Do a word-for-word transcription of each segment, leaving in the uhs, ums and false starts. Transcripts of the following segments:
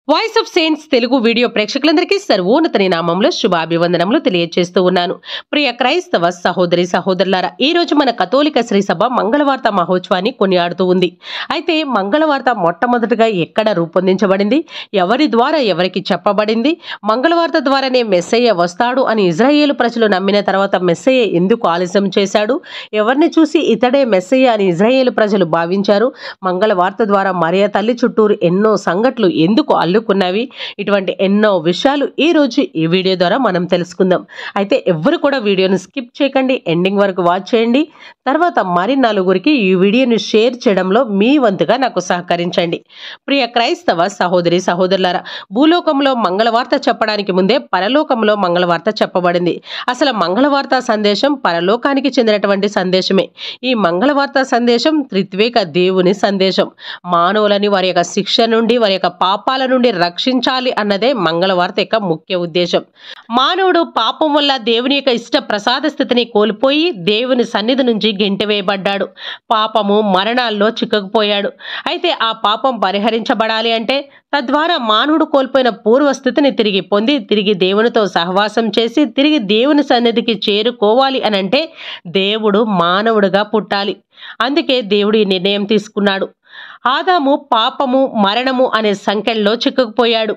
Voice of saints Telugu video ప్రేక్షకులందరికీ సర్వోన్నత నామంలో శుభాభివందనములు తెలియజేస్తూ ఉన్నాను. ప్రియ క్రైస్తవ సహోదరి సహోదరులారా, ఈ రోజు మన కథోలిక శ్రీ సభ మంగళవార్త మహోత్సవాన్ని కొనియాడుతూ ఉంది. అయితే మంగళవార్త మొట్టమొదటిగా ఎక్కడ రూపొందించబడింది, ఎవరి ద్వారా ఎవరికి చెప్పబడింది, మంగళవార్త ద్వారానే మెస్సయ్య వస్తాడు అని ఇజ్రాయేలు ప్రజలు నమ్మిన తర్వాత మెస్సయ్య ఎందుకు ఆలస్యం చేశాడు, ఎవరిని చూసి ఇతడే మెస్సయ్య అని ఇజ్రాయేలు ప్రజలు భావించారు, మంగళవార్త ద్వారా మరియ తల్లి చుట్టూరు ఎన్నో సంఘటనలు ఎందుకు అల్లుకున్నవి, ఇటువంటి ఎన్నో విషయాలు ఈ రోజు ఈ వీడియో ద్వారా మనం తెలుసుకుందాం. అయితే ఎవరు కూడా వీడియోను స్కిప్ చేయకండి, ఎండింగ్ వరకు వాచ్ చేయండి. తర్వాత మరి నలుగురికి ఈ వీడియోను షేర్ చేయడంలో మీ వంతుగా నాకు సహకరించండి. ప్రియ క్రైస్తవ సహోదరి సహోదరులారా, భూలోకంలో మంగళవార్త చెప్పడానికి ముందే పరలోకంలో మంగళవార్త చెప్పబడింది. అసలు మంగళవార్త సందేశం పరలోకానికి చెందినటువంటి సందేశమే. ఈ మంగళవార్త సందేశం త్రిత్వేక దేవుని సందేశం. మానవులని వారి యొక్క శిక్ష నుండి, వారి యొక్క పాపాల నుండి రక్షించాలి అన్నదే మంగళవార్త యొక్క ముఖ్య ఉద్దేశం. మానవుడు పాపం వల్ల దేవుని యొక్క ఇష్ట ప్రసాద స్థితిని కోల్పోయి దేవుని సన్నిధి నుంచి గెంటివేయబడ్డాడు. పాపము మరణాల్లో చిక్కుకుపోయాడు. అయితే ఆ పాపం పరిహరించబడాలి అంటే తద్వారా మానవుడు కోల్పోయిన పూర్వస్థితిని తిరిగి పొంది తిరిగి దేవునితో సహవాసం చేసి తిరిగి దేవుని సన్నిధికి చేరుకోవాలి అని అంటే దేవుడు మానవుడిగా పుట్టాలి. అందుకే దేవుడు ఈ నిర్ణయం తీసుకున్నాడు. ఆదాము పాపము మరణము అనే సంఖ్యల్లో చిక్కుకుపోయాడు.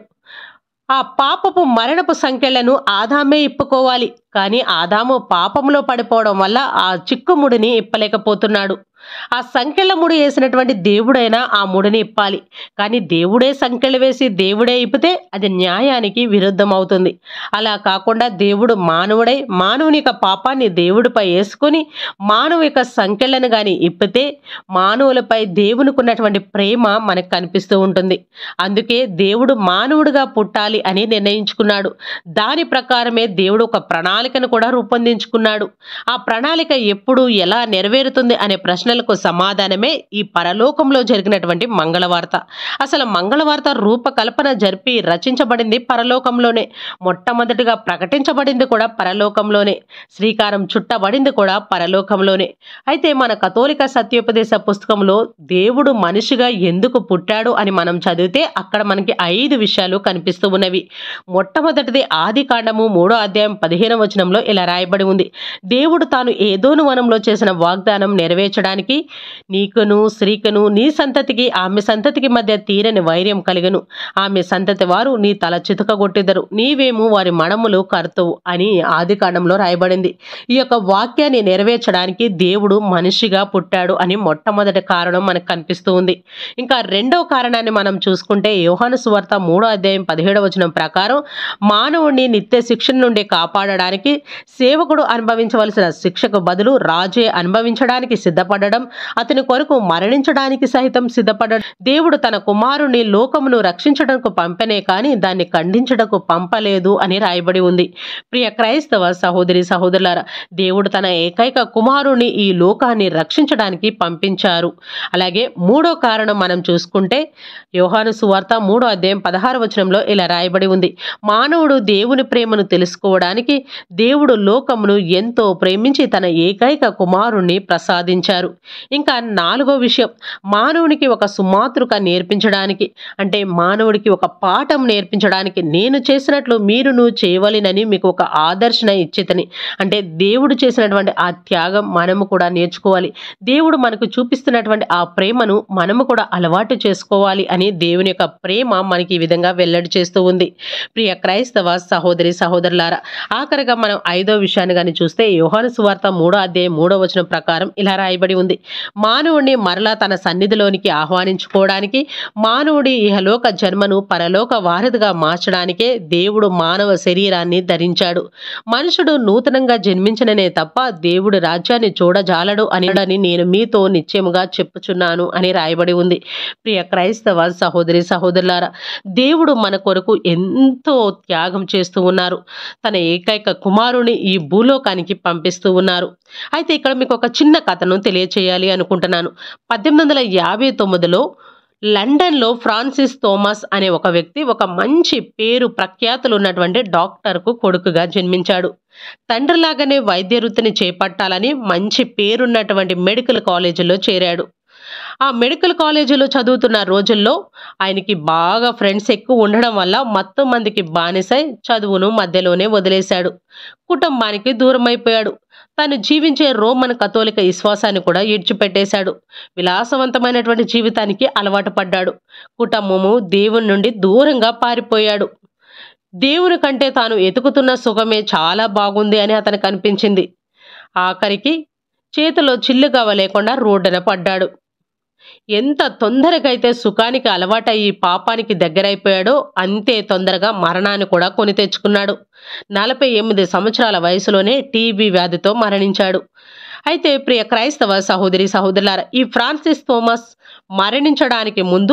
ఆ పాపపు మరణపు సంఖ్యలను ఆదామే ఇప్పుకోవాలి. కానీ ఆదాము పాపంలో పడిపోవడం వల్ల ఆ చిక్కుముడిని ఇప్పలేకపోతున్నాడు. ఆ సంఖ్యల ముడి వేసినటువంటి దేవుడైనా ఆ ముడిని ఇప్పాలి. కానీ దేవుడే సంఖ్యలు వేసి దేవుడే ఇప్పితే అది న్యాయానికి విరుద్ధం అవుతుంది. అలా కాకుండా దేవుడు మానవుడై మానవుని యొక్క పాపాన్ని దేవుడిపై వేసుకొని మానవు యొక్క సంఖ్యలను కానీ ఇప్పితే మానవులపై దేవునికి ఉన్నటువంటి ప్రేమ మనకు కనిపిస్తూ ఉంటుంది. అందుకే దేవుడు మానవుడిగా పుట్టాలి అని నిర్ణయించుకున్నాడు. దాని ప్రకారమే దేవుడు ఒక ప్రణాళికను కూడా రూపొందించుకున్నాడు. ఆ ప్రణాళిక ఎప్పుడు ఎలా నెరవేరుతుంది అనే ప్రశ్నలకు సమాధానమే ఈ పరలోకంలో జరిగినటువంటి మంగళవార్త. అసలు మంగళవార్త రూపకల్పన జరిపి రచించబడింది పరలోకంలోనే. మొట్టమొదటిగా ప్రకటించబడింది కూడా పరలోకంలోనే. శ్రీకారం చుట్టబడింది కూడా పరలోకంలోనే. అయితే మన కథోలిక సత్యోపదేశ పుస్తకంలో దేవుడు మనిషిగా ఎందుకు పుట్టాడు అని మనం చదివితే అక్కడ మనకి ఐదు విషయాలు కనిపిస్తూ ఉన్నవి. మొట్టమొదటిది ఆది కాండము మూడో అధ్యాయం పదిహేను వచనంలో ఇలా రాయబడి ఉంది. దేవుడు తాను ఏదోను వనంలో చేసిన వాగ్దానం నెరవేర్చడానికి నీకును స్త్రీకును నీ సంతతికి ఆమె సంతతికి మధ్య తీరని వైర్యం కలిగను. ఆమె సంతతి వారు నీ తల చితకగొట్టెదరు, నీవేమో వారి మడములు కర్తవు అని ఆది కాండంలో రాయబడింది. ఈ యొక్క వాక్యాన్ని నెరవేర్చడానికి దేవుడు మనిషిగా పుట్టాడు అని మొట్టమొదటి కారణం మనకు కనిపిస్తూ ఉంది. ఇంకా రెండవ కారణాన్ని మనం చూసుకుంటే యోహాను సువార్త మూడో అధ్యాయం పదిహేడవ వచనం ప్రకారం మానవుడిని నిత్య శిక్షణ నుండి కాపాడడానికి సేవకుడు అనుభవించవలసిన శిక్షకు బదులు రాజే అనుభవించడానికి సిద్ధపడడం, అతని కొరకు మరణించడానికి సహితం సిద్ధపడడం. దేవుడు తన కుమారుని లోకమును రక్షించడానికి పంపనే కానీ దాన్ని ఖండించడానికి పంపలేదు అని రాయబడి ఉంది. ప్రియ క్రైస్తవ సహోదరి సహోదరులారా, దేవుడు తన ఏకైక కుమారుని ఈ లోకాన్ని రక్షించడానికి పంపించారు. అలాగే మూడో కారణం మనం చూసుకుంటే యోహాను సువార్త మూడో అధ్యాయం పదహారు వచనంలో ఇలా రాయబడి ఉంది. మానవుడు దేవుని ప్రేమను తెలుసుకోవడానికి దేవుడు లోకమును ఎంతో ప్రేమించి తన ఏకైక కుమారుణ్ణి ప్రసాదించారు. ఇంకా నాలుగో విషయం, మానవునికి ఒక సుమాతృక నేర్పించడానికి, అంటే మానవుడికి ఒక పాఠం నేర్పించడానికి నేను చేసినట్లు మీరును చేయవలెనని మీకు ఒక ఆదర్శన ఇచ్చితని. అంటే దేవుడు చేసినటువంటి ఆ త్యాగం మనము కూడా నేర్చుకోవాలి. దేవుడు మనకు చూపిస్తున్నటువంటి ఆ ప్రేమను మనము కూడా అలవాటు చేసుకోవాలి అని దేవుని యొక్క ప్రేమ మనకి ఈ విధంగా వెల్లడి చేస్తూ ఉంది. ప్రియ క్రైస్తవ సహోదరి సహోదరులారా, ఆఖరిగా మనం ఐదో విషయాన్ని కానీ చూస్తే యోహాను సువార్త మూడో అధ్యాయం మూడో వచనం ప్రకారం ఇలా రాయబడి ఉంది. మానవుడిని మరలా తన సన్నిధిలోనికి ఆహ్వానించుకోవడానికి, మానవుడి ఇహలోక జన్మను పరలోక వారధిగా మార్చడానికే దేవుడు మానవ శరీరాన్ని ధరించాడు. మనుషుడు నూతనంగా జన్మించననే తప్ప దేవుడు రాజ్యాన్ని చూడజాలడు అని నేను మీతో నిశ్చయముగా చెప్పుచున్నాను అని రాయబడి ఉంది. ప్రియ క్రైస్తవ సహోదరి సహోదరులారా, దేవుడు మన కొరకు ఎంతో త్యాగం చేస్తూ ఉన్నారు. తన ఏకైక కుమారుని ఈ భూలోకానికి పంపిస్తూ ఉన్నారు. అయితే ఇక్కడ మీకు ఒక చిన్న కథను తెలియచేయాలి అనుకుంటున్నాను. పద్దెనిమిది వందల యాభై తొమ్మిదిలో లండన్లో ఫ్రాన్సిస్ థోమస్ అనే ఒక వ్యక్తి ఒక మంచి పేరు ప్రఖ్యాతులు ఉన్నటువంటి డాక్టర్కు కొడుకుగా జన్మించాడు. తండ్రిలాగానే వైద్య వృత్తిని చేపట్టాలని మంచి పేరున్నటువంటి మెడికల్ కాలేజీలో చేరాడు. ఆ మెడికల్ కాలేజీలో చదువుతున్న రోజుల్లో ఆయనకి బాగా ఫ్రెండ్స్ ఎక్కువ ఉండడం వల్ల మొత్తం మందికి బానిసై చదువును మధ్యలోనే వదిలేశాడు. కుటుంబానికి దూరమైపోయాడు. తను జీవించే రోమన్ కథోలిక విశ్వాసాన్ని కూడా ఇడిచిపెట్టేశాడు. విలాసవంతమైనటువంటి జీవితానికి అలవాటు పడ్డాడు. కుటుంబము దేవుని నుండి దూరంగా పారిపోయాడు. దేవుని కంటే తాను ఎతుకుతున్న సుఖమే చాలా బాగుంది అని అతనికి అనిపించింది. ఆఖరికి చేతిలో చిల్లుగవ్వ లేకుండా రోడ్డున పడ్డాడు. ఎంత తొందరగా అయితే సుఖానికి అలవాటయ్యి పాపానికి దగ్గరైపోయాడో అంతే తొందరగా మరణాన్ని కూడా కొని తెచ్చుకున్నాడు. నలభై ఎనిమిది సంవత్సరాల వయసులోనే టీబీ వ్యాధితో మరణించాడు. అయితే ప్రియ క్రైస్తవ సహోదరి సహోదరులారా, ఈ ఫ్రాన్సిస్ థోమస్ మరణించడానికి ముందు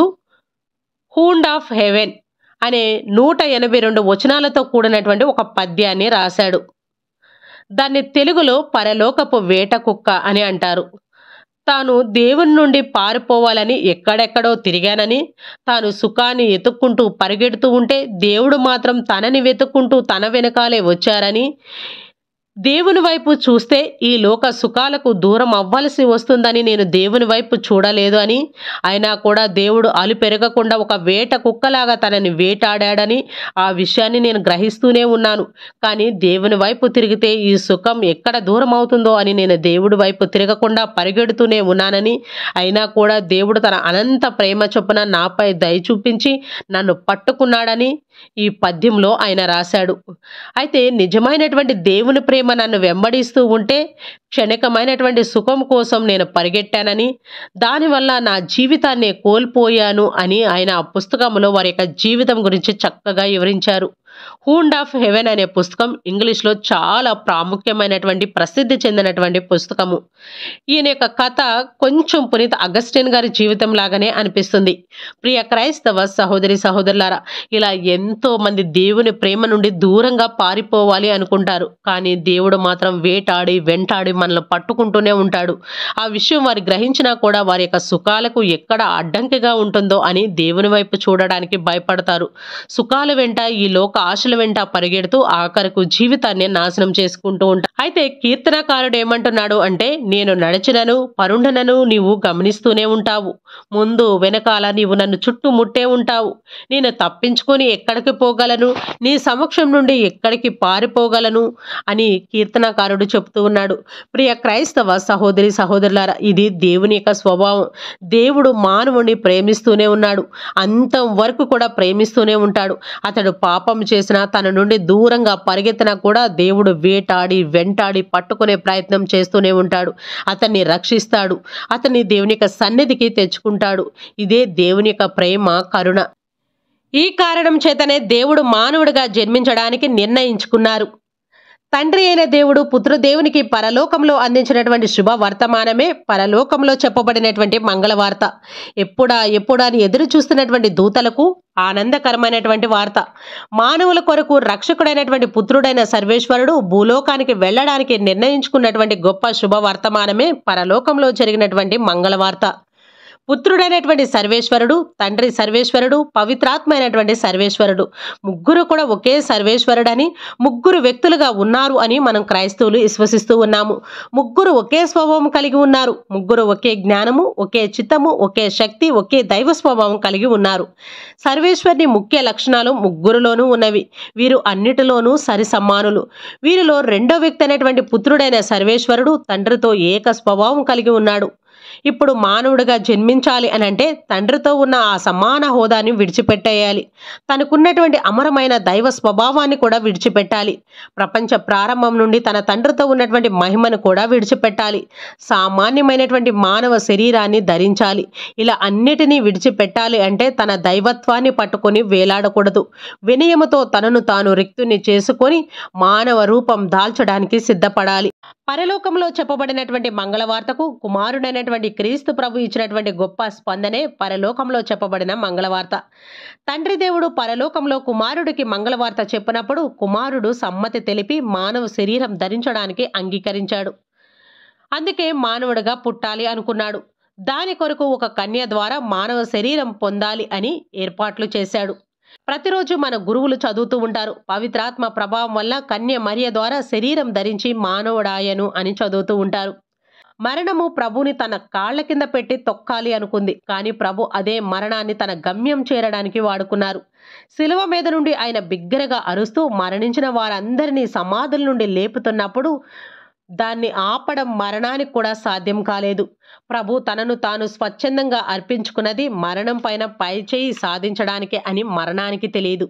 హూండ్ ఆఫ్ హెవెన్ అనే నూట ఎనభై రెండు వచనాలతో కూడినటువంటి ఒక పద్యాన్ని రాశాడు. దాన్ని తెలుగులో పరలోకపు వేట కుక్క అని అంటారు. తాను దేవుని నుండి పారిపోవాలని ఎక్కడెక్కడో తిరిగానని, తాను సుఖాన్ని ఎతుక్కుంటూ పరిగెడుతూ ఉంటే దేవుడు మాత్రం తనని వెతుక్కుంటూ తన వెనకాలే వచ్చారని, దేవుని వైపు చూస్తే ఈ లోక సుఖాలకు దూరం అవ్వాల్సి వస్తుందని నేను దేవుని వైపు చూడలేదు అని, అయినా కూడా దేవుడు అలు పెరగకుండా ఒక వేట కుక్కలాగా తనని వేటాడాడని ఆ విషయాన్ని నేను గ్రహిస్తూనే ఉన్నాను. కానీ దేవుని వైపు తిరిగితే ఈ సుఖం ఎక్కడ దూరం అవుతుందో అని నేను దేవుడి వైపు తిరగకుండా పరిగెడుతూనే ఉన్నానని, అయినా కూడా దేవుడు తన అనంత ప్రేమ చొప్పున నాపై దయ చూపించి నన్ను పట్టుకున్నాడని ఈ పద్యంలో ఆయన రాశాడు. అయితే నిజమైనటువంటి దేవుని ప్రేమ నన్ను వెంబడిస్తూ ఉంటే క్షణికమైనటువంటి సుఖం కోసం నేను పరిగెట్టానని, దానివల్ల నా జీవితాన్ని కోల్పోయాను అని ఆయన ఆ పుస్తకంలో వారి యొక్క జీవితం గురించి చక్కగా వివరించారు. హూండ్ ఆఫ్ హెవెన్ అనే పుస్తకం ఇంగ్లీష్లో చాలా ప్రాముఖ్యమైనటువంటి ప్రసిద్ధి చెందినటువంటి పుస్తకము. ఈయన యొక్క కథ కొంచెం పునీత అగస్టిన్ గారి జీవితం లాగానే అనిపిస్తుంది. ప్రియ క్రైస్తవ సహోదరి సహోదరులారా, ఇలా ఎంతో మంది దేవుని ప్రేమ నుండి దూరంగా పారిపోవాలి అనుకుంటారు. కానీ దేవుడు మాత్రం వేటాడి వెంటాడి మనల్ని పట్టుకుంటూనే ఉంటాడు. ఆ విషయం వారు గ్రహించినా కూడా వారి యొక్క సుఖాలకు ఎక్కడ అడ్డంకిగా ఉంటుందో అని దేవుని వైపు చూడడానికి భయపడతారు. సుఖాల వెంట ఈ లోక ఆశల వెంట పరిగెడుతూ ఆఖరకు జీవితాన్ని నాశనం చేసుకుంటూ ఉంటారు. అయితే కీర్తనకారుడు ఏమంటున్నాడు అంటే, నేను నడిచినను పరుండనను నీవు గమనిస్తూనే ఉంటావు, ముందు వెనకాల నీవు నన్ను చుట్టుముట్టే ఉంటావు. నేను తప్పించుకొని ఎక్కడికి పోగలను, నీ సమక్షం నుండి ఎక్కడికి పారిపోగలను అని కీర్తనకారుడు చెప్తూ ఉన్నాడు. ప్రియ క్రైస్తవ సహోదరి సహోదరులారా, ఇది దేవుని యొక్క స్వభావం. దేవుడు మానవుని ప్రేమిస్తూనే ఉన్నాడు, అంతం వరకు కూడా ప్రేమిస్తూనే ఉంటాడు. అతడు పాపం చేసినా తన నుండి దూరంగా పరిగెత్తినా కూడా దేవుడు వేటాడి వెంటాడి పట్టుకునే ప్రయత్నం చేస్తూనే ఉంటాడు. అతన్ని రక్షిస్తాడు, అతన్ని దేవుని యొక్క సన్నిధికి తెచ్చుకుంటాడు. ఇదే దేవుని యొక్క ప్రేమ, కరుణ. ఈ కారణం చేతనే దేవుడు మానవుడిగా జన్మించడానికి నిర్ణయించుకున్నారు. తండ్రి అయిన దేవుడు పుత్రదేవునికి పరలోకంలో అందించినటువంటి శుభ వర్తమానమే పరలోకంలో చెప్పబడినటువంటి మంగళవార్త. ఎప్పుడా ఎప్పుడా అని ఎదురు చూస్తున్నటువంటి దూతలకు ఆనందకరమైనటువంటి వార్త. మానవుల కొరకు రక్షకుడైనటువంటి పుత్రుడైన సర్వేశ్వరుడు భూలోకానికి వెళ్ళడానికి నిర్ణయించుకున్నటువంటి గొప్ప శుభ వర్తమానమే పరలోకంలో జరిగినటువంటి మంగళవార్త. పుత్రుడైనటువంటి సర్వేశ్వరుడు, తండ్రి సర్వేశ్వరుడు, పవిత్రాత్మ అయినటువంటి సర్వేశ్వరుడు, ముగ్గురు కూడా ఒకే సర్వేశ్వరుడని, ముగ్గురు వ్యక్తులుగా ఉన్నారు అని మనం క్రైస్తవులు విశ్వసిస్తూ ఉన్నాము. ముగ్గురు ఒకే స్వభావం కలిగి ఉన్నారు. ముగ్గురు ఒకే జ్ఞానము, ఒకే చిత్తము, ఒకే శక్తి, ఒకే దైవ స్వభావం కలిగి ఉన్నారు. సర్వేశ్వరుని ముఖ్య లక్షణాలు ముగ్గురులోనూ ఉన్నవి. వీరు అన్నిటిలోనూ సరి సమానులు. వీరిలో రెండో వ్యక్తి అయినటువంటి పుత్రుడైన సర్వేశ్వరుడు తండ్రితో ఏక స్వభావం కలిగి ఉన్నాడు. ఇప్పుడు మానవుడిగా జన్మించాలి అని అంటే తండ్రితో ఉన్న ఆ సమాన హోదాని విడిచిపెట్టేయాలి. తనకున్నటువంటి అమరమైన దైవ స్వభావాన్ని కూడా విడిచిపెట్టాలి. ప్రపంచ ప్రారంభం నుండి తన తండ్రితో ఉన్నటువంటి మహిమను కూడా విడిచిపెట్టాలి. సామాన్యమైనటువంటి మానవ శరీరాన్ని ధరించాలి. ఇలా అన్నిటినీ విడిచిపెట్టాలి అంటే తన దైవత్వాన్ని పట్టుకొని వేలాడకూడదు. వినయముతో తనను తాను రిక్తుని చేసుకొని మానవ రూపం దాల్చడానికి సిద్ధపడాలి. పరలోకంలో చెప్పబడినటువంటి మంగళవార్తకు కుమారుడైనటువంటి క్రీస్తు ప్రభు ఇచ్చినటువంటి గొప్ప స్పందనే పరలోకంలో చెప్పబడిన మంగళవార్త. తండ్రి దేవుడు పరలోకంలో కుమారుడికి మంగళవార్త చెప్పినప్పుడు కుమారుడు సమ్మతి తెలిపి మానవ శరీరం ధరించడానికి అంగీకరించాడు. అందుకే మానవుడిగా పుట్టాలి అనుకున్నాడు. దాని కొరకు ఒక కన్య ద్వారా మానవ శరీరం పొందాలి అని ఏర్పాట్లు చేశాడు. ప్రతిరోజు మన గురువులు చదువుతూ ఉంటారు, పవిత్రాత్మ ప్రభావం వల్ల కన్య మరియ ద్వారా శరీరం ధరించి మానవుడాయను అని చదువుతూ ఉంటారు. మరణము ప్రభుని తన కాళ్ల కింద పెట్టి తొక్కాలి అనుకుంది, కానీ ప్రభు అదే మరణాన్ని తన గమ్యం చేరడానికి వాడుకున్నారు. శిలువ మీద నుండి ఆయన బిగ్గరగా అరుస్తూ మరణించిన వారందరినీ సమాధుల నుండి లేపుతున్నప్పుడు దాన్ని ఆపడం మరణానికి కూడా సాధ్యం కాలేదు. ప్రభు తనను తాను స్వచ్ఛందంగా అర్పించుకున్నది మరణం పైన పైచేయి సాధించడానికి అని మరణానికి తెలియదు.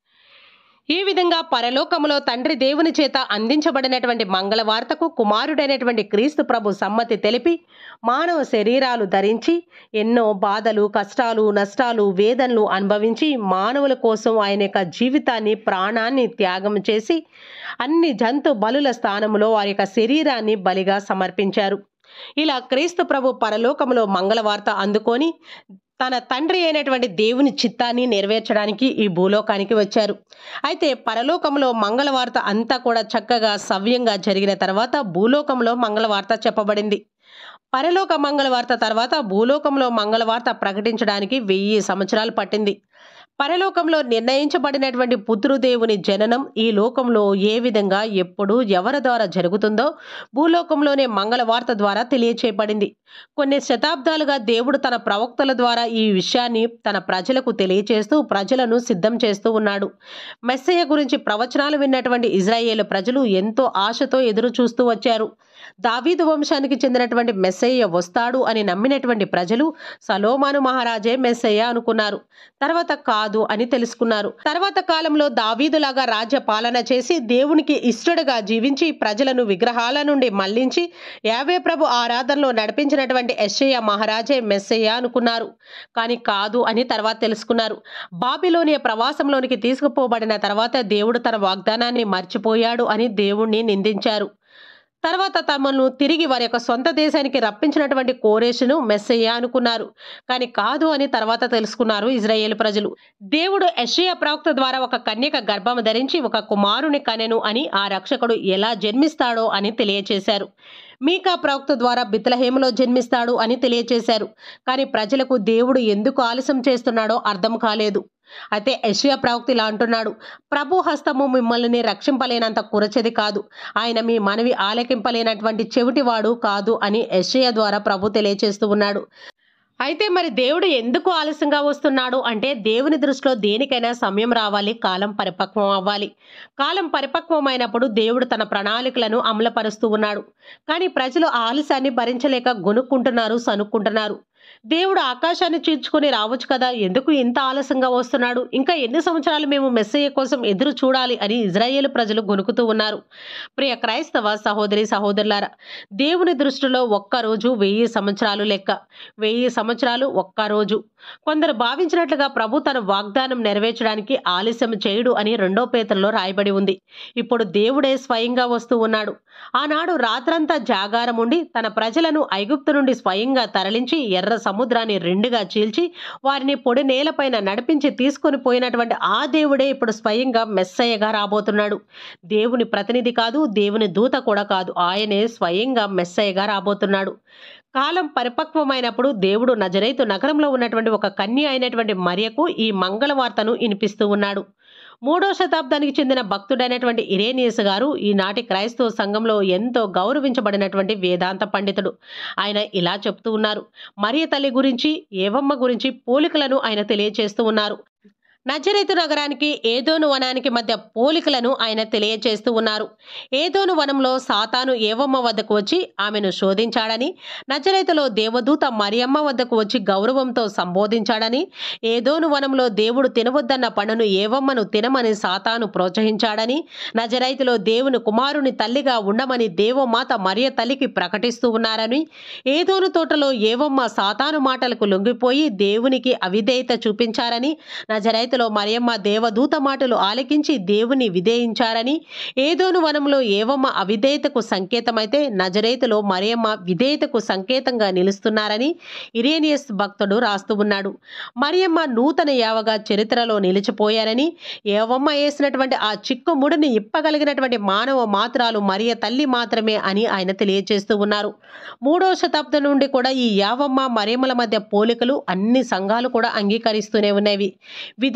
ఈ విధంగా పరలోకములో తండ్రి దేవుని చేత అందించబడినటువంటి మంగళవార్తకు కుమారుడైనటువంటి క్రీస్తు ప్రభు సమ్మతి తెలిపి మానవ శరీరాలు ధరించి ఎన్నో బాధలు, కష్టాలు, నష్టాలు, వేదనలు అనుభవించి మానవుల కోసం ఆయన యొక్క జీవితాన్ని, ప్రాణాన్ని త్యాగం చేసి అన్ని జంతు బలుల స్థానంలో వారి యొక్క శరీరాన్ని బలిగా సమర్పించారు. ఇలా క్రీస్తు ప్రభు పరలోకములో మంగళవార్త అందుకొని తన తండ్రి అయినటువంటి దేవుని చిత్తాన్ని నెరవేర్చడానికి ఈ భూలోకానికి వచ్చారు. అయితే పరలోకంలో మంగళవార్త అంతా కూడా చక్కగా సవ్యంగా జరిగిన తర్వాత భూలోకంలో మంగళవార్త చెప్పబడింది. పరలోక మంగళవార్త తర్వాత భూలోకంలో మంగళవార్త ప్రకటించడానికి వెయ్యి సంవత్సరాలు పట్టింది. పరలోకంలో నిర్ణయించబడినటువంటి పుత్రుదేవుని జననం ఈ లోకంలో ఏ విధంగా, ఎప్పుడు, ఎవరి ద్వారా జరుగుతుందో భూలోకంలోనే మంగళవార్త ద్వారా తెలియచేయబడింది. కొన్ని శతాబ్దాలుగా దేవుడు తన ప్రవక్తల ద్వారా ఈ విషయాన్ని తన ప్రజలకు తెలియచేస్తూ ప్రజలను సిద్ధం చేస్తూ ఉన్నాడు. మెస్సయ్య గురించి ప్రవచనాలు విన్నటువంటి ఇజ్రాయేలు ప్రజలు ఎంతో ఆశతో ఎదురు చూస్తూ వచ్చారు. దావీదు వంశానికి చెందినటువంటి మెస్సయ్య వస్తాడు అని నమ్మినటువంటి ప్రజలు సలోమాను మహారాజే మెస్సయ్య అనుకున్నారు. తర్వాత కాదు అని తెలుసుకున్నారు. తర్వాత కాలంలో దావీదులాగా రాజ్య పాలన చేసి దేవునికి ఇష్టడుగా జీవించి ప్రజలను విగ్రహాల నుండి మళ్లించి యావే ప్రభు ఆరాధనలో నడిపించినటువంటి యెషయా మహారాజే మెస్సయ్య అనుకున్నారు. కానీ కాదు అని తర్వాత తెలుసుకున్నారు. బాబిలోనియ ప్రవాసంలోనికి తీసుకుపోబడిన తర్వాత దేవుడు తన వాగ్దానాన్ని మర్చిపోయాడు అని దేవుణ్ణి నిందించారు. తర్వాత తమను తిరిగి వారి యొక్క సొంత దేశానికి రప్పించినటువంటి కోరేషును మెస్సయ్య అనుకున్నారు. కానీ కాదు అని తర్వాత తెలుసుకున్నారు ఇజ్రాయేలు ప్రజలు. దేవుడు యెషయా ప్రవక్త ద్వారా ఒక కన్యక గర్భము ధరించి ఒక కుమారుని కనెను అని, ఆ రక్షకుడు ఎలా జన్మిస్తాడో అని తెలియచేశారు. మీకా ప్రవక్త ద్వారా బెత్లెహేములో జన్మిస్తాడు అని తెలియచేశారు. కానీ ప్రజలకు దేవుడు ఎందుకు ఆలస్యం చేస్తున్నాడో అర్థం కాలేదు. అయితే యెషయా ప్రవక్త ఇలా అంటున్నాడు, ప్రభు హస్తము మిమ్మల్ని రక్షింపలేనంత కురచెది కాదు, ఆయన మీ మనవి ఆలకింపలేనటువంటి చెవిటివాడు కాదు అని యెషయా ద్వారా ప్రభు తెలియచేస్తూ ఉన్నాడు. అయితే మరి దేవుడు ఎందుకు ఆలస్యంగా వస్తున్నాడు అంటే దేవుని దృష్టిలో దేనికైనా సమయం రావాలి, కాలం పరిపక్వం అవ్వాలి. కాలం పరిపక్వమైనప్పుడు దేవుడు తన ప్రణాళికలను అమలుపరుస్తూ ఉన్నాడు. కానీ ప్రజలు ఆలస్యాన్ని భరించలేక గొనుక్కుంటున్నారు, సనుక్కుంటున్నారు. దేవుడు ఆకాశాన్ని చీల్చుకొని రావచ్చు కదా, ఎందుకు ఇంత ఆలస్యంగా వస్తున్నాడు, ఇంకా ఎన్ని సంవత్సరాలు మేము మెస్సయ్య కోసం ఎదురు చూడాలి అని ఇజ్రాయేలు ప్రజలు గొనుకుతూ ఉన్నారు. ప్రియ క్రైస్తవ సహోదరి సహోదరులారా, దేవుని దృష్టిలో ఒక్కరోజు వెయ్యి సంవత్సరాలు లెక్క, వెయ్యి సంవత్సరాలు ఒక్కరోజు. కొందరు భావించినట్లుగా ప్రభు తన వాగ్దానం నెరవేర్చడానికి ఆలస్యం చేయుడు అని రెండో పేతురులో రాయబడి ఉంది. ఇప్పుడు దేవుడే స్వయంగా వస్తూ ఉన్నాడు. ఆనాడు రాత్రంతా జాగారం ఉండి తన ప్రజలను ఐగుప్తు నుండి స్వయంగా తరలించి ఎర్ర సముద్రాన్ని రెండుగా చీల్చి వారిని పొడి నేలపైన నడిపించి తీసుకొని పోయినటువంటి ఆ దేవుడే ఇప్పుడు స్వయంగా మెస్సయ్యగా రాబోతున్నాడు. దేవుని ప్రతినిధి కాదు, దేవుని దూత కూడా కాదు, ఆయనే స్వయంగా మెస్సయ్యగా రాబోతున్నాడు. కాలం పరిపక్వమైనప్పుడు దేవుడు నజరేతు నగరంలో ఉన్నటువంటి ఒక కన్య అయినటువంటి మరియకు ఈ మంగళవార్తను వినిపిస్తూ ఉన్నాడు. మూడో శతాబ్దానికి చెందిన భక్తుడైనటువంటి ఇరేనియస్ గారు ఈనాటి క్రైస్తవ సంఘంలో ఎంతో గౌరవించబడినటువంటి వేదాంత పండితుడు. ఆయన ఇలా చెప్తూ ఉన్నారు. మరియ తల్లి గురించి, ఏవమ్మ గురించి పోలికలను ఆయన తెలియచేస్తూ ఉన్నారు. నజరేతు నగరానికి ఏదోను వనానికి మధ్య పోలికలను ఆయన తెలియచేస్తూ ఉన్నారు. ఏదోను వనంలో సాతాను ఏవమ్మ వద్దకు వచ్చి ఆమెను శోధించాడని, నజరేతులో దేవదూత మరియమ్మ వద్దకు వచ్చి గౌరవంతో సంబోధించాడని, ఏదోను వనంలో దేవుడు తినవద్దన్న పండును ఏవమ్మను తినమని సాతాను ప్రోత్సహించాడని, నజరేతులో దేవుని కుమారుని తల్లిగా ఉండమని దేవమాత మరియ తల్లికి ప్రకటిస్తూ ఉన్నారని, ఏదోను తోటలో ఏవమ్మ సాతాను మాటలకు లొంగిపోయి దేవునికి అవిధేయత చూపించారని, నజరేతు మరియమ్మ దేవదూత మాటలు ఆలకించి దేవుని విధేయించారని, ఏదోను వనంలో ఏవమ్మ అవిధేయతకు సంకేతమైతే నజరేతులో మరియమ్మ విధేయతకు సంకేతంగా నిలుస్తున్నారని ఇరేనియస్ భక్తుడు రాస్తూ ఉన్నాడు. మరియమ్మ నూతన యావగా చరిత్రలో నిలిచిపోయారని, ఏవమ్మ వేసినటువంటి ఆ చిక్కు ముడిని ఇప్పగలిగినటువంటి మానవ మాత్రాలు మరియ తల్లి మాత్రమే అని ఆయన తెలియజేస్తూ ఉన్నారు. మూడో శతాబ్దం నుండి కూడా ఈ యావమ్మ మరియమ్మల మధ్య పోలికలు అన్ని సంఘాలు కూడా అంగీకరిస్తూనే ఉన్నవి. విధే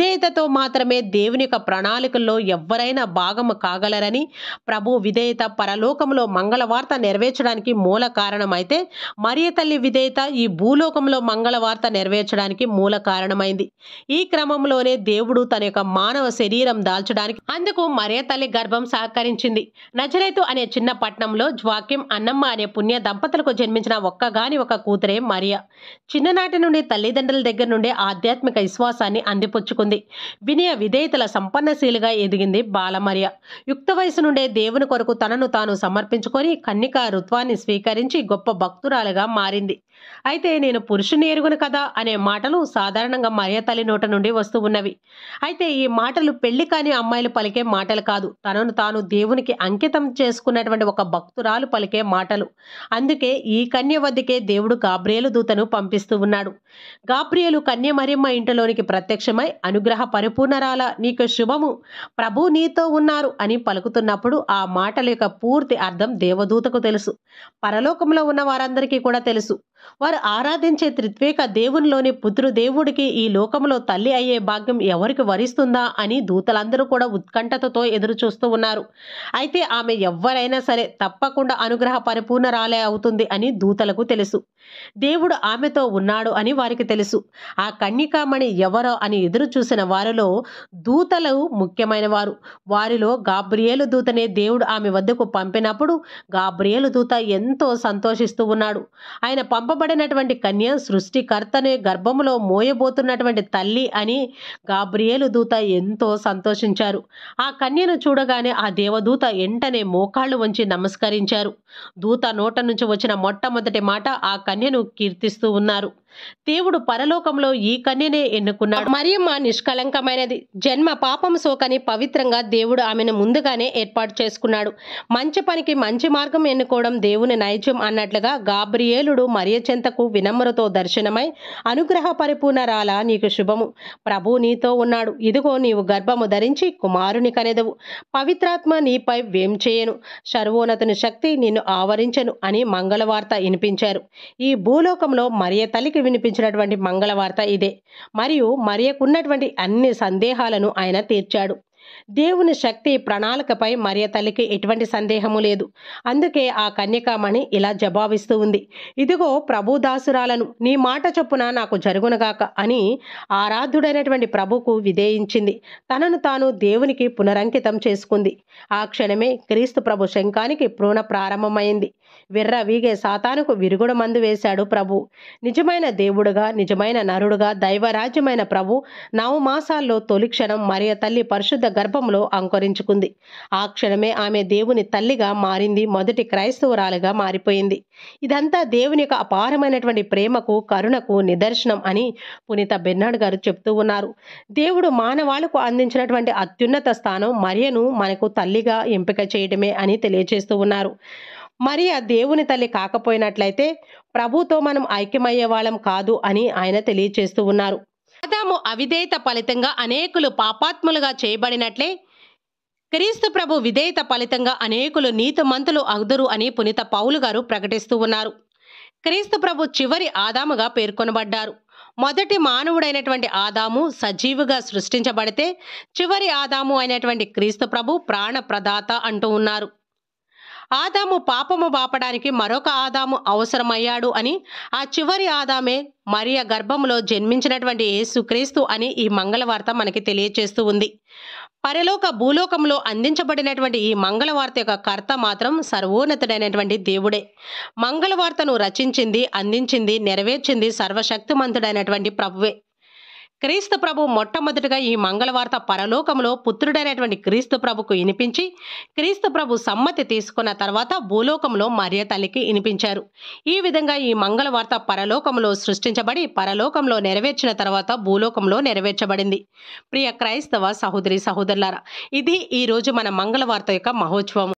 విధేయతతో మాత్రమే దేవుని యొక్క ప్రణాళికల్లో ఎవ్వరైనా భాగము కాగలరని, ప్రభు విధేయత పరలోకంలో మంగళవార్త నెరవేర్చడానికి మూల కారణమైతే, మరియ తల్లి విధేయత ఈ భూలోకంలో మంగళవార్త నెరవేర్చడానికి మూల కారణమైంది. ఈ క్రమంలోనే దేవుడు తన యొక్క మానవ శరీరం దాల్చడానికి అందుకు మరియ తల్లి గర్భం సహకరించింది. నజరేతు అనే చిన్న పట్టణంలో జ్వాక్యం అన్నమ్మ అనే పుణ్య దంపతులకు జన్మించిన ఒక్కగాని ఒక కూతురే మరియా. చిన్ననాటి నుండి తల్లిదండ్రుల దగ్గర నుండి ఆధ్యాత్మిక విశ్వాసాన్ని అందిపుచ్చుకుంది. వినయ విధేయతల సంపన్నశీలిగా ఎదిగింది బాలమర్య. యుక్త వయసు నుండే దేవుని కొరకు తనను తాను సమర్పించుకొని కన్నికా ఋత్వాన్ని స్వీకరించి గొప్ప భక్తురాలుగా మారింది. అయితే నేను పురుషుని ఎరుగును కదా అనే మాటలు సాధారణంగా మరియ తల్లి నోట నుండి వస్తూ ఉన్నవి. అయితే ఈ మాటలు పెళ్లి కాని అమ్మాయిలు పలికే మాటలు కాదు, తనను తాను దేవునికి అంకితం చేసుకున్నటువంటి ఒక భక్తురాలు పలికే మాటలు. అందుకే ఈ కన్య వద్దకే దేవుడు గాబ్రియేలు దూతను పంపిస్తూ ఉన్నాడు. గాబ్రియేలు కన్య మరియమ్మ ఇంటిలోనికి ప్రత్యక్షమై అనుగ్రహ పరిపూర్ణరాల నీకు శుభము, ప్రభు నీతో ఉన్నారు అని పలుకుతున్నప్పుడు ఆ మాటల యొక్క పూర్తి అర్థం దేవదూతకు తెలుసు, పరలోకంలో ఉన్న వారందరికీ కూడా తెలుసు. వారు ఆరాధించే త్రిత్వేక దేవునిలోని పుత్రు దేవుడికి ఈ లోకంలో తల్లి అయ్యే భాగ్యం ఎవరికి వరిస్తుందా అని దూతలందరూ కూడా ఉత్కంఠతతో ఎదురు చూస్తూ ఉన్నారు. అయితే ఆమె ఎవ్వరైనా సరే తప్పకుండా అనుగ్రహ పరిపూర్ణరాలే అవుతుంది అని దూతలకు తెలుసు. దేవుడు ఆమెతో ఉన్నాడు అని వారికి తెలుసు. ఆ కన్యకామణి ఎవరో అని ఎదురు చూసిన వారిలో దూతలు ముఖ్యమైన వారు. వారిలో గాబ్రియేలు దూతనే దేవుడు ఆమె వద్దకు పంపినప్పుడు గాబ్రియేలు దూత ఎంతో సంతోషిస్తూ ఉన్నాడు. ఆయన పంపబడినటువంటి కన్య సృష్టికర్తనే గర్భములో మోయబోతున్నటువంటి తల్లి అని గాబ్రియేలు దూత ఎంతో సంతోషించారు. ఆ కన్యను చూడగానే ఆ దేవదూత వెంటనే మోకాళ్ళు వంచి నమస్కరించారు. దూత నోట నుంచి వచ్చిన మొట్టమొదటి మాట ఆ కన్యను కీర్తిస్తూ ఉన్నారు. దేవుడు పరలోకంలో ఈ కన్యనే ఎన్నుకున్నాడు. మరియమ్మ నిష్కళంకమైనది, జన్మ పాపం సోకని పవిత్రంగా దేవుడు ఆమెను ముందుగానే ఏర్పాటు చేసుకున్నాడు. మంచి పనికి మంచి మార్గం ఎన్నుకోవడం దేవుని నైజం అన్నట్లుగా గాబ్రియేలుడు మరియ చెంతకు వినమ్రతో దర్శనమై అనుగ్రహ పరిపూర్ణరాల నీకు శుభము, ప్రభు నీతో ఉన్నాడు, ఇదిగో నీవు గర్భము ధరించి కుమారుని కనెదవు, పవిత్రాత్మ నీపై వేం చేయను, సర్వోన్నతుని శక్తి నిన్ను ఆవరించెను అని మంగళవార్త వినిపించారు. ఈ భూలోకంలో మరియ తల్లికి వినిపించినటువంటి మంగళవార్త ఇదే. మరియు మరియకున్నటువంటి అన్ని సందేహాలను ఆయన తీర్చాడు. దేవుని శక్తి ప్రణాళికపై మరియ తల్లికి ఎటువంటి సందేహము లేదు. అందుకే ఆ కన్యకామణి ఇలా జవాబిస్తూ ఉంది, ఇదిగో ప్రభుదాసురాలను, నీ మాట చొప్పున నాకు జరుగునగాక అని ఆరాధ్యుడైనటువంటి ప్రభుకు విధేయించింది. తనను తాను దేవునికి పునరంకితం చేసుకుంది. ఆ క్షణమే క్రీస్తు ప్రభు శంఖానికి ప్రోణ ప్రారంభమైంది. విర్ర వీగే సాతానుకు విరుగుడు మందు వేశాడు ప్రభు. నిజమైన దేవుడుగా నిజమైన నరుడుగా దైవరాజ్యమైన ప్రభు నవమాసాల్లో తొలి క్షణం మరియ తల్లి పరిశుద్ధ గర్భంలో అంకురించుకుంది. ఆ క్షణమే ఆమె దేవుని తల్లిగా మారింది, మొదటి క్రైస్తవురాలుగా మారిపోయింది. ఇదంతా దేవుని యొక్క అపారమైనటువంటి ప్రేమకు కరుణకు నిదర్శనం అని పునీత బెర్నార్డ్ గారు చెప్తూ ఉన్నారు. దేవుడు మానవాళికు అందించినటువంటి అత్యున్నత స్థానం మరియను మనకు తల్లిగా ఎంపిక చేయడమే అని తెలియజేస్తూ ఉన్నారు. మరియ దేవుని తల్లి కాకపోయినట్లయితే ప్రభుతో మనం ఐక్యమయ్యే వాళ్ళం కాదు అని ఆయన తెలియజేస్తూ ఉన్నారు. ఆదాము అవిధేయత ఫలితంగా అనేకులు పాపాత్ములుగా చేయబడినట్లే క్రీస్తు ప్రభు విధేయత ఫలితంగా అనేకులు నీతిమంతులు అగుదురు అని పునీత పౌలు గారు ప్రకటిస్తూ ఉన్నారు. క్రీస్తు ప్రభు చివరి ఆదాముగా పేర్కొనబడ్డారు. మొదటి మానవుడైనటువంటి ఆదాము సజీవుగా సృష్టించబడితే చివరి ఆదాము అయినటువంటి క్రీస్తు ప్రభు ప్రాణ ప్రదాత అంటూ ఉన్నారు. ఆదాము పాపము బాపడానికి మరొక ఆదాము అవసరమయ్యాడు అని, ఆ చివరి ఆదామే మరియ గర్భంలో జన్మించినటువంటి యేసుక్రీస్తు అని ఈ మంగళవార్త మనకి తెలియజేస్తూ ఉంది. పరలోక భూలోకంలో అందించబడినటువంటి ఈ మంగళవార్త యొక్క కర్త మాత్రం సర్వోన్నతుడైనటువంటి దేవుడే. మంగళవార్తను రచించింది, అందించింది, నెరవేర్చింది సర్వశక్తిమంతుడైనటువంటి ప్రభువే. క్రీస్తు ప్రభు మొట్టమొదటిగా ఈ మంగళవార్త పరలోకంలో పుత్రుడైనటువంటి క్రీస్తు ప్రభుకు వినిపించి క్రీస్తు ప్రభు సమ్మతి తీసుకున్న తర్వాత భూలోకంలో మరియ తల్లికి వినిపించారు. ఈ విధంగా ఈ మంగళవార్త పరలోకంలో సృష్టించబడి పరలోకంలో నెరవేర్చిన తర్వాత భూలోకంలో నెరవేర్చబడింది. ప్రియ క్రైస్తవ సహోదరి సహోదరులారా, ఇది ఈ రోజు మన మంగళవార్త యొక్క మహోత్సవం.